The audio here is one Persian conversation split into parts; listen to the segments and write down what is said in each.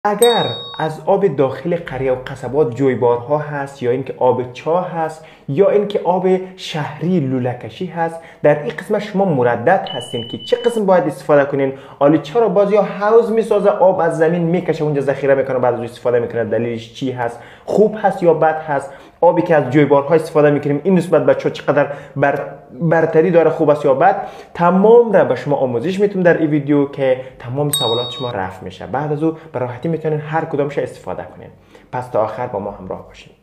اگر از آب داخل قریه و قصبات جویبارها هست یا اینکه آب چاه هست یا اینکه آب شهری لوله‌کشی هست، در این قسمت شما مردد هستین که چه قسم باید استفاده کنین. حالا چرا بعضی ها حوض میسازه، آب از زمین میکشه اونجا ذخیره میکنه بعد از استفاده میکنه، دلیلش چی هست؟ خوب هست یا بد هست؟ آبی که از جویبارها استفاده میکنیم این نسبت بچه ها چقدر برتری داره، خوب است یا بد؟ تمام را به شما آموزش میتونم در این ویدیو که تمام سوالات شما رفع میشه. بعد از او به راحتی میتونین هر کدامش استفاده کنین. پس تا آخر با ما همراه باشین.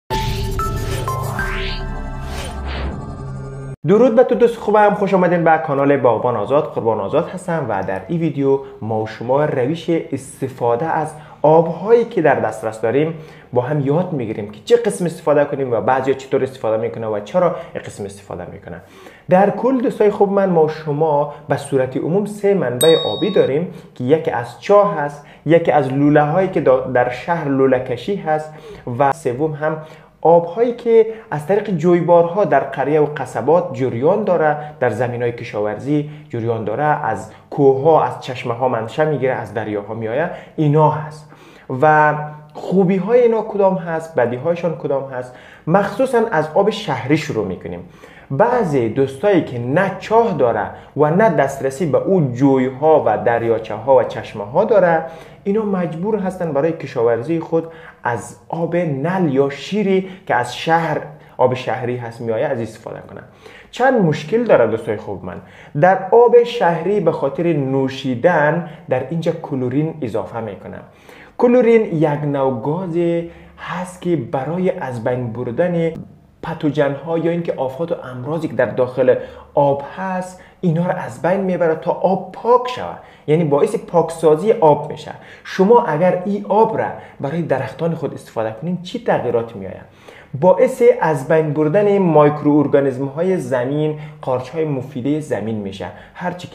درود به تو دوست خوبم، خوش آمدین به کانال باغبان آزاد. قربان آزاد هستم و در این ویدیو ما و شما روش استفاده از آبهایی که در دسترس داریم با هم یاد میگیریم که چه قسم استفاده کنیم و بعضیا چطور استفاده میکنه و چرا این قسم استفاده میکنه. در کل دوستای خوب من، ما و شما به صورت عموم سه منبع آبی داریم که یکی از چاه هست، یکی از لوله هایی که در شهر لوله کشی هست و سوم هم آبهایی که از طریق جویبارها در قریه و قصبات جریان داره، در زمینهای کشاورزی جریان داره، از کوهها از چشمه ها منشأ میگیره، از دریاها میآید، اینا هست. و خوبی های اینا کدام هست، بدی هایشان کدام هست؟ مخصوصا از آب شهری شروع میکنیم. بعضی دوستایی که نه چاه داره و نه دسترسی به اون جویها و دریاچه ها و چشمه ها داره، اینا مجبور هستن برای کشاورزی خود از آب نل یا شیری که از شهر آب شهری هست میآید از استفاده کنن. چند مشکل داره دوستای خوب من. در آب شهری به خاطر نوشیدن در اینجا کلورین اضافه میکنه. کلورین یک نوع گازی هست که برای از بین بردن پتوژن ها یا اینکه آفات و امراضی که در داخل آب هست اینا را از بین میبره تا آب پاک شود، یعنی باعث پاکسازی آب میشه. شما اگر این آب را برای درختان خود استفاده کنین چی تغییرات میآید؟ باعث از بین بردن مایکروارگانیسم های زمین، قارچ های مفیده زمین میشه. هرچی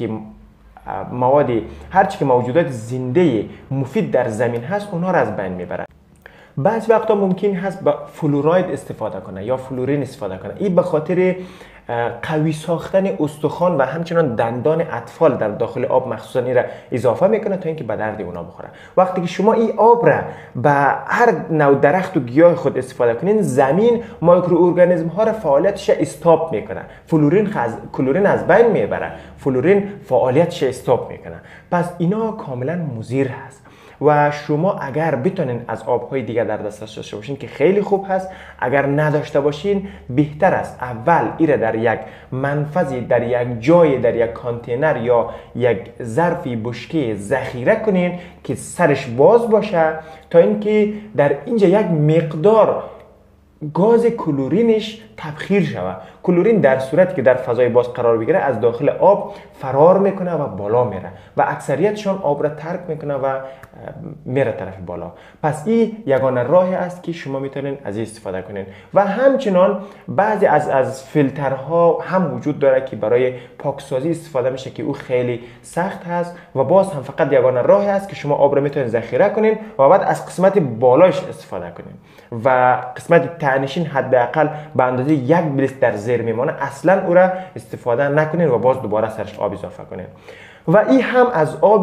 که موجودات زنده مفید در زمین هست اونها را از بین میبره. بعض وقتا ممکن هست با فلوراید استفاده کنه یا فلورین استفاده کنه. این به خاطر قوی ساختن استخوان و همچنان دندان اطفال در داخل آب مخصوصا این را اضافه میکنه تا اینکه به درد اونا بخوره. وقتی که شما این آب را به هر نوع درخت و گیاه خود استفاده کنین، زمین مایکروارگانیسم ها را فعالیتش استاپ میکنه. کلورین از بین میبره، فلورین فعالیتش استاپ میکنه. پس اینا کاملا مضر هست و شما اگر بتونین از آبهای دیگه در دسترس داشته باشین که خیلی خوب هست، اگر نداشته باشین بهتر است اول ایره در یک منفذی، در یک جای، در یک کانتینر یا یک ظرفی بشکه ذخیره کنین که سرش باز باشه تا اینکه در اینجا یک مقدار گاز کلورینش تبخیر شود. کلورین در صورتی که در فضای باز قرار بگیره از داخل آب فرار میکنه و بالا میره و اکثریتشان آب را ترک میکنه و میره طرف بالا. پس این یگانه راهی است که شما میتونین از این استفاده کنین. و همچنان بعضی از فیلترها هم وجود داره که برای پاکسازی استفاده میشه که او خیلی سخت هست و باز هم فقط یگانه راهی است که شما آب را میتونین ذخیره کنین و بعد از قسمت بالاش استفاده کنین و قسمت ته‌نشین حداقل به اندازه 1 بلیت در زیر میمانه اصلا او را استفاده نکنین و باز دوباره سرش آب اضافه کنین. و این هم از آب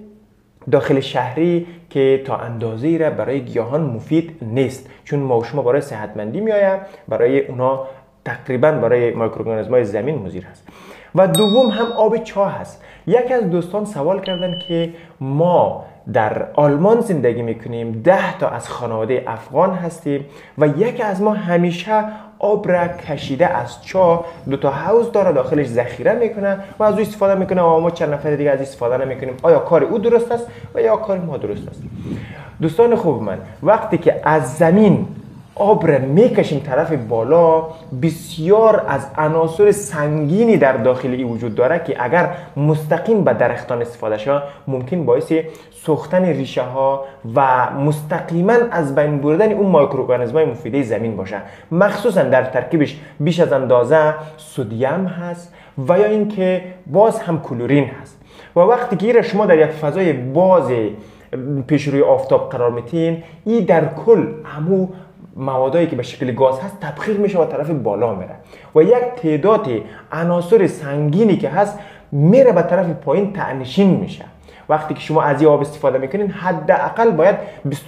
داخل شهری که تا اندازه‌ای را برای گیاهان مفید نیست، چون ما و شما برای صحتمندی میآید، برای اونا تقریبا برای مایکروارگانیسم‌های زمین مضر هست. و دوم هم آب چاه هست. یکی از دوستان سوال کردن که ما در آلمان زندگی میکنیم، 10 تا از خانواده افغان هستیم و یکی از ما همیشه آب را کشیده از چاه 2 تا حوض داره داخلش ذخیره میکنه و از او استفاده میکنه و ما چند نفر دیگه از استفاده نمیکنیم. آیا کار او درست است و یا کار ما درست است؟ دوستان خوب من، وقتی که از زمین آب را میکشیم طرف بالا، بسیار از عناصر سنگینی در داخل ای وجود داره که اگر مستقیم به درختان استفاده شود ممکن باعث سوختن ریشه ها و مستقیما از بین بردن اون مایکروارگانیسم های مفیده زمین باشه. مخصوصا در ترکیبش بیش از اندازه سدیم هست و یا اینکه باز هم کلورین هست. و وقتی که شما در یک فضای باز پیش روی آفتاب قرار میتین، این در کل همو موادایی که به شکل گاز هست تبخیر میشه و طرف بالا میره و یک تعداد عناصر سنگینی که هست میره به طرف پایین ته‌نشین میشه وقتی که شما از این آب استفاده میکنین حداقل باید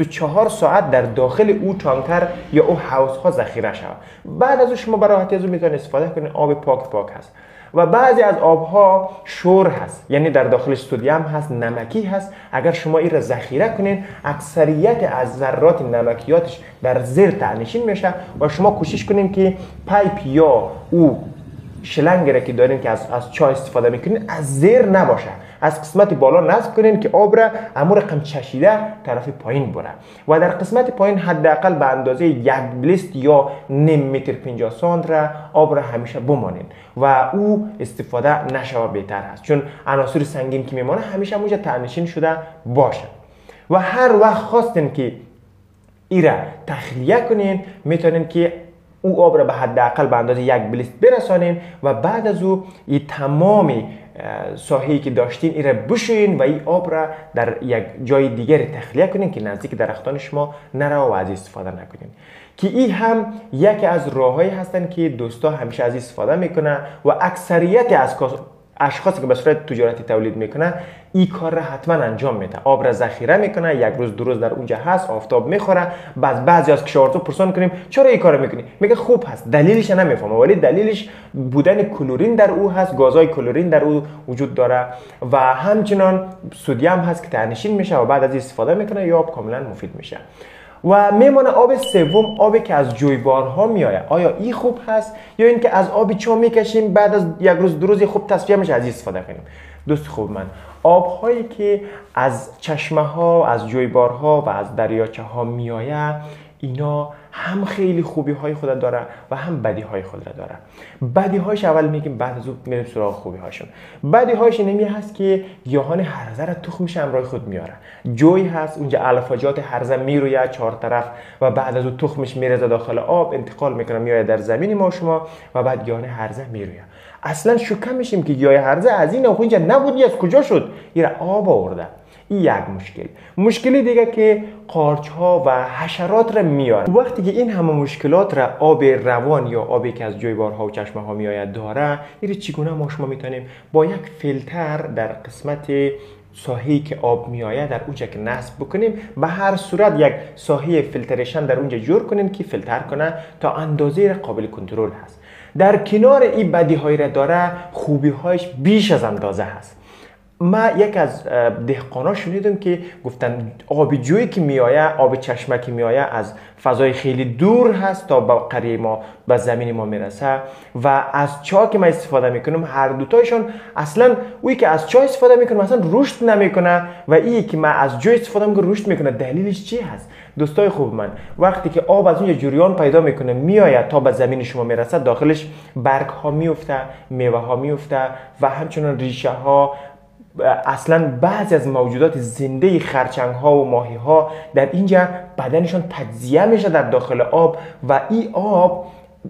24 ساعت در داخل او تانکر یا او حوض ها ذخیره شود. بعد از اون شما به راحتی از اون میتونید استفاده کنین. آب پاک هست. و بعضی از آبها شور هست، یعنی در داخلش سدیم هست، نمکی هست. اگر شما این را ذخیره کنین اکثریت از ذرات نمکیاتش در زیر ته‌نشین میشه و شما کوشش کنین که پایپ یا او شلنگی را که دارین که از چای استفاده میکنین از زیر نباشه، از قسمت بالا نصب کنین که آب را امور رقم چشیده طرف پایین بره و در قسمت پایین حداقل به اندازه 1 بلیست یا نیم متر 50 سانت را آب را همیشه بمانین و او استفاده نشود بهتر است، چون عناصر سنگین که میمانه همیشه اونجا ته‌نشین شده باشه. و هر وقت خواستین که ای را تخلیه کنین میتونین که او آب را به حداقل به اندازه 1 بلیست برسانین و بعد از او این تمامی ساحه‌ای که داشتین این را بشوین و این آب را در یک جای دیگر تخلیه کنین که نزدیک درختان شما نره و از استفاده نکنین. که این هم یکی از راههایی هستن که دوستا همیشه از استفاده میکنه و اکثریت از اشخاصی که به صورت تجارتی تولید میکنه این کار را حتما انجام میده. آب را ذخیره میکنه، 1 روز 2 روز در اونجا هست، آفتاب میخوره. بعضی از کشاورزا پرسان کنیم چرا این کارو میکنی؟ میگه خوب هست. دلیلش نمیفهمه، ولی دلیلش بودن کلورین در او هست، گازهای کلورین در او وجود داره و همچنان سدیم هست که ته‌نشین میشه و بعد از استفاده میکنه یا آب کاملا مفید میشه. و میمونه آب سوم، آبی که از جویبارها میآید. آیا این خوب هست یا اینکه از آب چا میکشیم بعد از 1 روز 2 روز خوب تصفیه میشه از استفاده کنیم؟ دوست خوب من، آبهایی که از چشمه ها، از جویبارها و از دریاچه ها میآید اینا هم خیلی خوبی های خود داره و هم بدی های خود داره. بدی هایش اول میگیم بعد از اون میریم سراغ خوبی هاشون. بدی هایش اینمی هست که گیاهان هرزه را تخمش همراه خود میاره. جوی هست اونجا الفاجات هرزه میروید 4 طرف و بعد از اون تخمش میرزه داخل آب، انتقال میکنه میاد در زمین ما شما و بعد گیاهان هرزه میروید. اصلا شوکه میشیم که گیاه هرزه از این اونجا نبودی از کجا شد؟ این آب آورده. این یک مشکلی دیگه که قارچ ها و حشرات را میاره. وقتی که این همه مشکلات را آب روان یا آبی که از جویبارها و چشمه ها میآید داره، این چگونه ما شما میتونیم با یک فیلتر در قسمت ساحه‌ای که آب میآید در اونجا که نصب بکنیم، به هر صورت یک ساحه فیلتریشن در اونجا جور کنیم که فیلتر کنه تا اندازه قابل کنترل هست. در کنار این بدی های را داره، خوبی هایش بیش از اندازه هست. ما یک از دهقانا شنیدم که گفتن آب جویی که میآید، آب چشمه که میآید از فضای خیلی دور هست تا به قریه ما، به زمین ما میرسه و از چا که ما استفاده میکنم هر دوتایشون اصلا اویی که از چا استفاده میکنم اصلا رشد نمیکنه و ایی که ما از جوی استفاده میکنم رشد میکنه. دلیلش چی هست؟ دوستای خوب من، وقتی که آب از اونجا جریان پیدا میکنه میآید تا به زمین شما میرسه، داخلش برگ ها میفته، میوه ها میفته و همچنان ریشه ها، اصلا بعضی از موجودات زنده خرچنگ ها و ماهی ها در اینجا بدنشون تجزیه میشه در داخل آب و این آب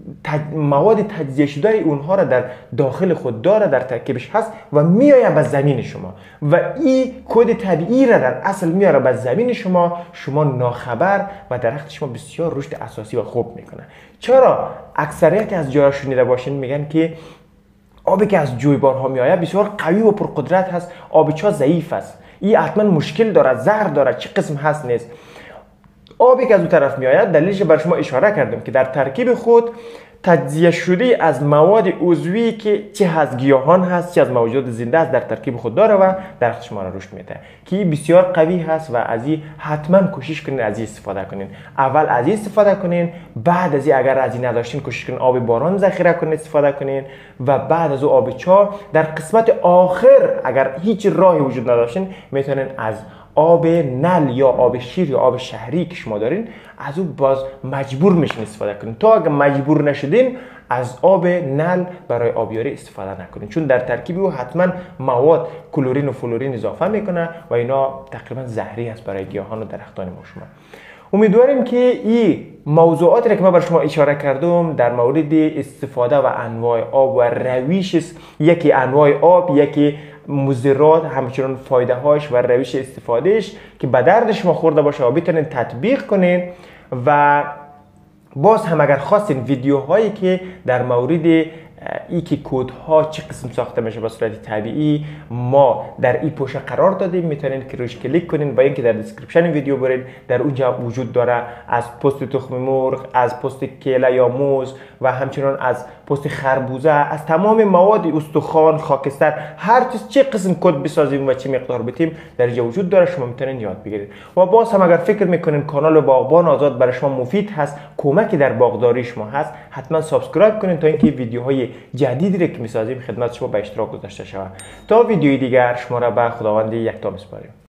مواد تجزیه شده اونها را در داخل خود داره، در ترکیبش هست و میآید به زمین شما و این کد طبیعی را در اصل میاره به زمین شما ناخبر و درخت شما بسیار رشد اساسی و خوب میکنه. چرا اکثریت از جاها شنیده باشین میگن که آبی که از جویبارها میآید بسیار قوی و پرقدرت هست، آب چا ضعیف است، این حتما مشکل داره، زهر داره، چه قسم هست نیست. آبی که از اون طرف میآید دلیلش بر شما اشاره کردم که در ترکیب خود تجزیه شده از مواد عضوی که چه از گیاهان هست چه از موجودات زنده است در ترکیب خود داره و درخت شما را رشد میده که بسیار قوی هست و از این حتما کوشش کنین از این استفاده کنین. اول از این استفاده کنین، بعد از این اگر از این نداشتین کوشش کنین آب باران ذخیره کنین استفاده کنین و بعد از او آب چا در قسمت آخر اگر هیچ راهی وجود نداشتین میتونین از آب نل یا آب شیر یا آب شهری که شما دارین از او باز مجبور میشین استفاده کنین. تا اگر مجبور نشدین از آب نل برای آبیاری استفاده نکنین، چون در ترکیب او حتما مواد کلورین و فلورین اضافه میکنه و اینا تقریبا زهری است برای گیاهان و درختان ما شما. امیدواریم که این موضوعاتی که ما بر شما اشاره کردم در مورد استفاده و انواع آب و رویش، یکی انواع آب، یکی مضرات، همچنین فایده هاش و روش استفادهش که به درد شما خورده باشه و بتونین تطبیق کنین. و باز هم اگر خواستین ویدیوهایی که در مورد ای که کودها چه قسم ساخته میشه به صورت طبیعی ما در این پوشه قرار دادیم، میتونید که روش کلیک کنین و اینکه در دیسکریپشن ویدیو برید، در اونجا وجود داره از پوست تخم مرغ، از پوست کیله یا موز و همچنین از پوست خربوزه، از تمام مواد استخوان، خاکستر، هر چه قسم کد بسازیم و چه مقدار بتیم در اینجا وجود داره، شما میتونین یاد بگیرید. و باز هم اگر فکر میکنین کانال باغبان آزاد برای شما مفید هست، کمکی در باغداری شما هست، حتما سابسکرایب کنین تا اینکه ویدیوهای جدیدی که میسازیم خدمت شما به اشتراک گذاشته شود. تا ویدیوی دیگر شما را به خداوند یکتا میسپاریم.